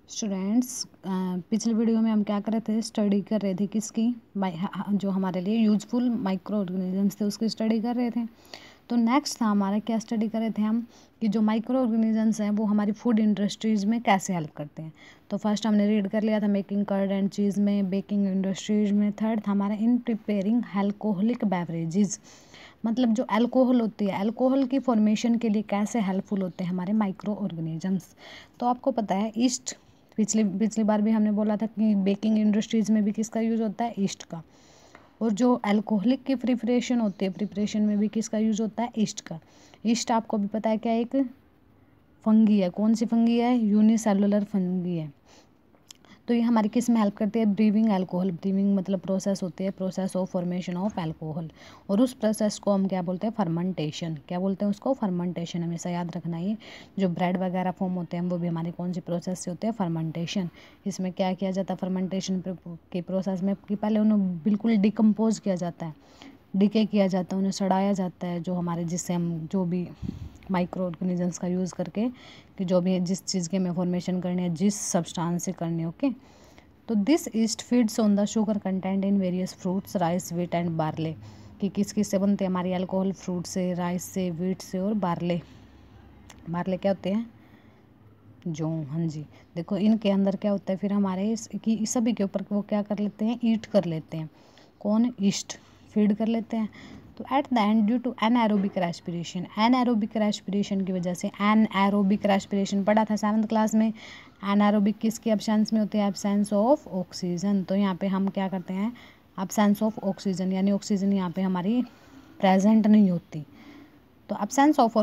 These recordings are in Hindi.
स्टूडेंट्स, पिछले वीडियो में हम क्या कर रहे थे, स्टडी कर रहे थे किसकी, जो हमारे लिए यूजफुल माइक्रो ऑर्गेनिजम्स थे उसकी स्टडी कर रहे थे। तो नेक्स्ट था हमारा क्या स्टडी कर रहे थे हम कि जो माइक्रो ऑर्गेनिजम्स हैं वो हमारी फूड इंडस्ट्रीज़ में कैसे हेल्प करते हैं। तो फर्स्ट हमने रीड कर लिया था मेकिंग कर्ड एंड चीज़ में, बेकिंग इंडस्ट्रीज में। थर्ड था हमारा इन प्रिपेयरिंग अल्कोहलिक बेवरेजेस, मतलब जो अल्कोहल होती है, अल्कोहल की फॉर्मेशन के लिए कैसे हेल्पफुल होते हैं हमारे माइक्रो ऑर्गेनिजम्स। तो आपको पता है ईस्ट, पिछली बार भी हमने बोला था कि बेकिंग इंडस्ट्रीज़ में भी किसका यूज़ होता है, ईस्ट का। और जो अल्कोहलिक की प्रिपरेशन होती है, प्रिपरेशन में भी किसका यूज़ होता है, ईस्ट का। ईस्ट आपको भी पता है क्या, एक फंगी है। कौन सी फंगी है, यूनिसेलुलर फंगी है। तो ये हमारी किस में हेल्प करती है, ब्रीविंग अल्कोहल। ब्रीविंग मतलब प्रोसेस होती है, process of formation of alcohol. और उस प्रोसेस को हम क्या बोलते हैं, फर्मेंटेशन। क्या बोलते हैं उसको, फर्मेंटेशन। हमेशा याद रखना ये जो ब्रेड वगैरह फॉर्म होते हैं वो भी हमारी कौन सी प्रोसेस से होते हैं, फर्मेंटेशन। इसमें क्या किया जाता है फर्मेंटेशन के प्रोसेस में कि पहले उन्हें बिल्कुल डिकम्पोज किया जाता है, डिके किया जाता है, उन्हें सड़ाया जाता है, जो हमारे जिससे हम जो भी माइक्रो ऑर्गेनिजम्स का यूज़ करके कि जो भी जिस चीज़ की हमें फॉर्मेशन करनी है, जिस सब्सटेंस से करनी है, ओके। तो this yeast feeds on the sugar content in various fruits, rice, wheat and barley. कि किस किस से बनते हैं हमारी अल्कोहल, फ्रूट से, राइस से, व्हीट से और बार्ले। बार्ले क्या होते हैं, जो, हाँ जी। देखो इनके अंदर क्या होता है फिर हमारे कि सभी के ऊपर वो क्या कर लेते हैं, ईट कर लेते हैं। कौन, ईस्ट फीड कर लेते हैं। तो at the end due to anaerobic respiration, anaerobic respiration की वजह से, एनाएरोबिक रेस्पिरेशन पढ़ा था 7th क्लास में। एनाएरोबिक किसके एब्सेंस में होती है, एब्सेंस ऑफ ऑक्सीजन। तो यहाँ पे हम क्या करते हैं, एब्सेंस ऑफ ऑक्सीजन, यानी ऑक्सीजन यहाँ पे हमारी प्रेजेंट नहीं होती। तो एब्सेंस ऑफ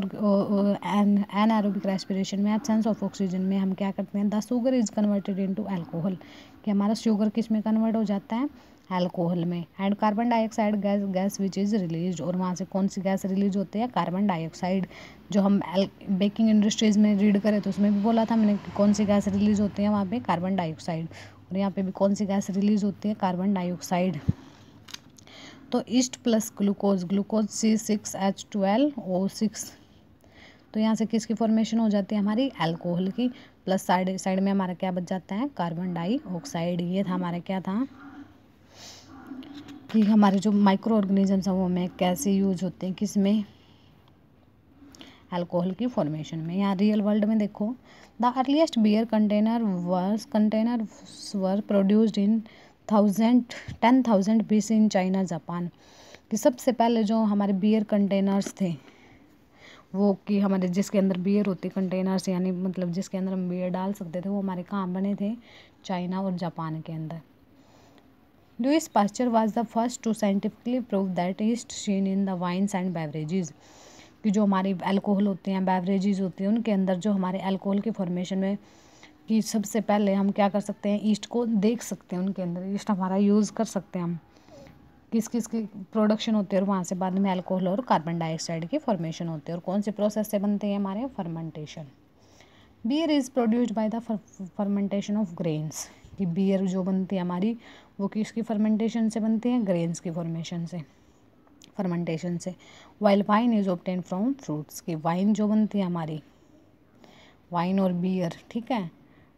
एनाएरोबिक रेस्पिरेशन में, एब्सेंस ऑफ ऑक्सीजन में हम क्या करते हैं, the sugar is converted into alcohol. कि हमारा शुगर किस में कन्वर्ट हो जाता है, अल्कोहल में। And carbon dioxide gas which is release, और वहाँ से कौन सी गैस रिलीज होती है, कार्बन डाइऑक्साइड। जो हम बेकिंग इंडस्ट्रीज़ में रीड करें तो उसमें भी बोला था मैंने कि कौन सी गैस रिलीज होती है वहाँ पे, कार्बन डाइऑक्साइड। और यहाँ पे भी कौन सी गैस रिलीज होती है, कार्बन डाइऑक्साइड। तो yeast plus glucose, glucose C6H12O6। तो यहाँ से किसकी फॉर्मेशन हो जाती है, हमारी अल्कोहल की। प्लस साइड साइड में हमारा क्या बच जाता है, कार्बन डाइऑक्साइड। ये था हमारा क्या था कि हमारे जो माइक्रो ऑर्गेनिजम्स हैं वो हमें कैसे यूज होते हैं, किस में, अल्कोहल की फॉर्मेशन में। यहाँ रियल वर्ल्ड में देखो, the earliest beer containers were produced in 10,000 BC in China, Japan. कि सबसे पहले जो हमारे बियर कंटेनर्स थे वो, कि हमारे जिसके अंदर बियर होती कंटेनर्स, यानी मतलब जिसके अंदर हम बियर डाल सकते थे, वो हमारे कहाँ बने थे, चाइना और जापान के अंदर। Louis Pasteur was the first to scientifically prove that yeast seen in the wines and beverages. कि जो हमारी अल्कोहल होते हैं, बेवरेजेस होती हैं, उनके अंदर जो हमारे अल्कोहल की फॉर्मेशन में कि सबसे पहले हम क्या कर सकते हैं, ईस्ट को देख सकते हैं, उनके अंदर ईस्ट हमारा यूज़ कर सकते हैं हम, किस किस की प्रोडक्शन होती है, और वहाँ से बाद में अल्कोहल और कार्बन डाइऑक्साइड की फॉर्मेशन होती है। और कौन से प्रोसेस से बनते हैं हमारे, fermentation. Beer is produced by the fermentation of grains. कि बियर जो बनती है हमारी वो किसकी फर्मेंटेशन से बनती है, ग्रेन्स की फॉर्मेशन से, फर्मेंटेशन से। While wine is obtain from fruits. की वाइन जो बनती है हमारी, वाइन और बियर, ठीक है,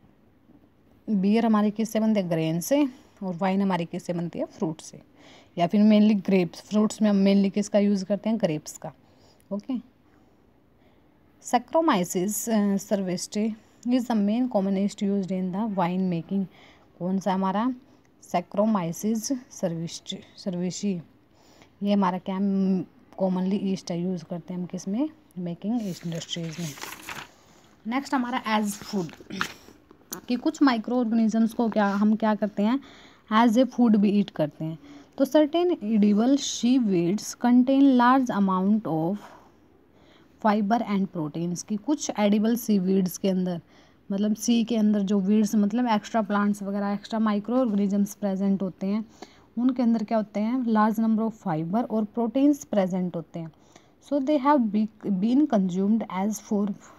बियर हमारी किससे बनती है, ग्रेन से, और वाइन हमारी किससे बनती है, फ्रूट से, या फिर मेनली ग्रेप्स। फ्रूट्स में हम मेनली किसका यूज़ करते हैं, ग्रेप्स का, okay. Saccharomyces cerevisiae is the main commonest used in the wine making. कौन सा हमारा, सैक्रोमाइसिस सर्वेशी। ये हमारा क्या कॉमनली ईस्ट यूज़ करते हैं हम किस में, मेकिंग इंडस्ट्रीज में। नेक्स्ट हमारा एज फूड। कि कुछ माइक्रो ऑर्गेनिजम्स को क्या हम क्या करते हैं, एज ए फूड भी ईट करते हैं। तो certain edible seaweeds contain large amount of fibre and proteins. की कुछ एडिबल सी वीड्स के अंदर, मतलब सी के अंदर जो वीड्स मतलब एक्स्ट्रा प्लांट्स वगैरह, एक्स्ट्रा माइक्रो ऑर्गेनिजम्स प्रेजेंट होते हैं, उनके अंदर क्या होते हैं, लार्ज नंबर ऑफ फाइबर और प्रोटीन्स प्रेजेंट होते हैं। So they have been consumed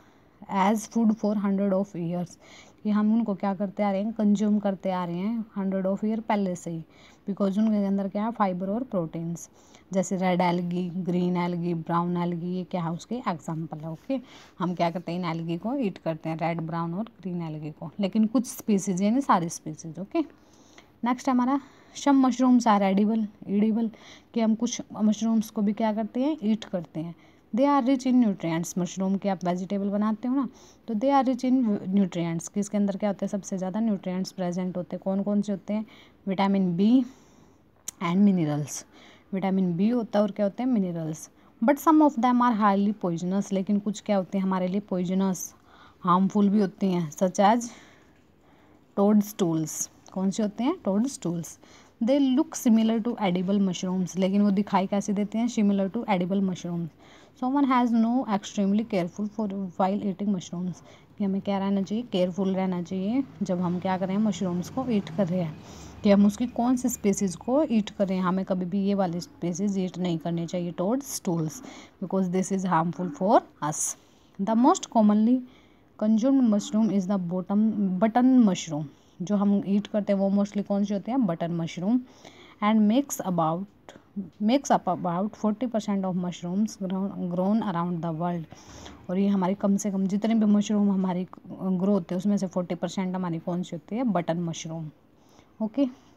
as food for 100 of years, कि हम उनको क्या करते आ रहे हैं, कंज्यूम करते आ रहे हैं 100 ऑफ ईयर पहले से ही, बिकॉज उनके अंदर क्या है, फाइबर और प्रोटीन्स। जैसे red algae, green algae, brown algae, ये क्या है, उसके एग्जाम्पल है। ओके, हम क्या करते हैं, इन एल्गी को ईट करते हैं, रेड, ब्राउन और ग्रीन एल्गी को, लेकिन कुछ स्पीसीज यानी सारी स्पीसीज। ओके, नेक्स्ट हमारा सम मशरूम्स आर एडिबल, कि हम कुछ मशरूम्स को भी क्या करते हैं, ईट करते हैं। They are rich in nutrients, mushroom के आप वेजिटेबल बनाते हो ना, तो they are rich in nutrients, कि इसके अंदर क्या होते हैं, सबसे ज़्यादा न्यूट्रिएंट्स प्रेजेंट होते हैं। कौन कौन से होते हैं, vitamin B and minerals. Vitamin B होता है और क्या होते हैं, minerals. But some of them are highly poisonous, लेकिन कुछ क्या होते हैं हमारे लिए पॉइजनस, हार्मफुल भी होती हैं, सच एज टोडस्टूल्स। कौन से होते हैं, toadstools. They look similar to edible mushrooms, लेकिन वो दिखाई कैसे देते हैं, similar to edible mushrooms. So one has no extremely careful for while eating mushrooms, कि हमें क्या रहना चाहिए, केयरफुल रहना चाहिए जब हम क्या करें, मशरूम्स को ईट कर रहे हैं, कि हम उसकी कौन सी स्पीसीज़ को ईट करें। हमें कभी भी ये वाली स्पीसीज़ ईट नहीं करनी चाहिए, toadstools, because this is harmful for us. The most commonly consumed mushroom is the button mushroom, जो हम ईट करते हैं वो मोस्टली कौन से होते हैं, button mushroom. And makes up about 40% of mushrooms grown around the world. और ये हमारी कम से कम जितने भी मशरूम हमारी ग्रो होते हैं उसमें से 40% हमारी कौन सी होती है, बटन मशरूम। ओके,